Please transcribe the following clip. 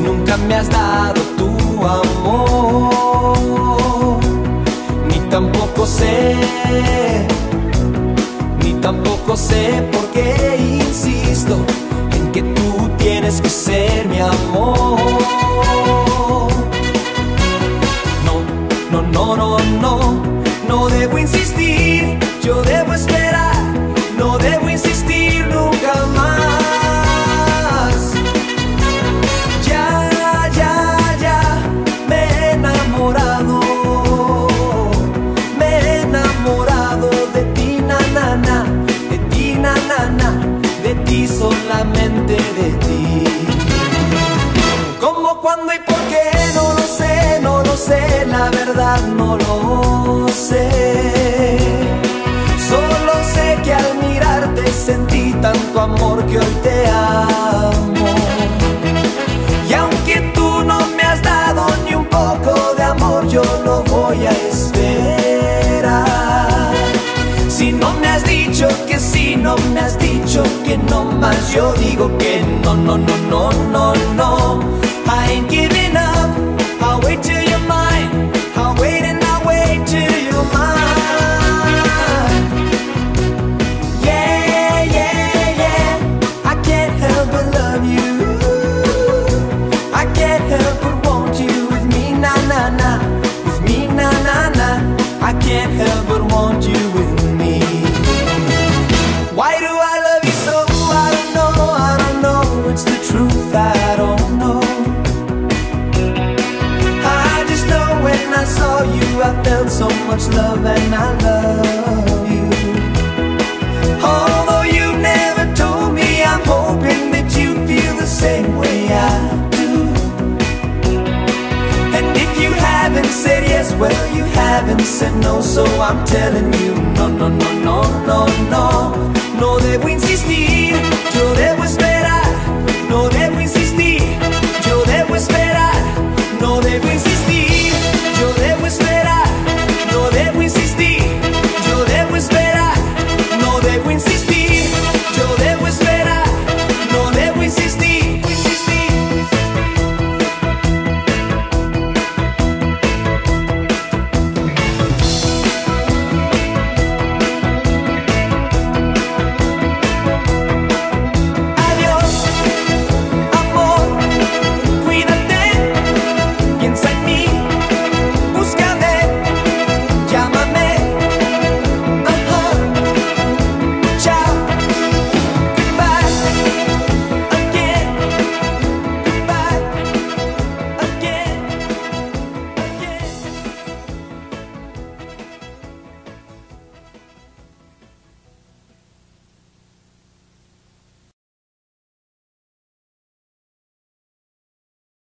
nunca me has dado tu amor. Ni tampoco sé por qué insisto en que tú tienes que ser mi amor. No debo insistir, yo debo esperar, no debo insistir nunca más. Ya, me he enamorado de ti, na, de ti, na, de ti, solamente de ti. ¿Cómo, cuándo y por qué? No lo sé, la verdad no lo sé. Solo sé que al mirarte sentí tanto amor que hoy te amo. Y aunque tú no me has dado ni un poco de amor, yo lo voy a esperar. Si no me has dicho que sí, no me has dicho que no más, yo digo que no. I ain't giving up, I'll wait till you're mine. I'll wait and I'll wait till you're mine. Yeah, I can't help but love you. I can't help but want you with me, na, with me, na. I can't help but want you with me. Why do I love you so? I don't know, it's the truth, I don't know. When I saw you, I felt so much love, and I love you. Although you never told me, I'm hoping that you feel the same way I do. And if you haven't said yes, well, you haven't said no. So I'm telling you, no.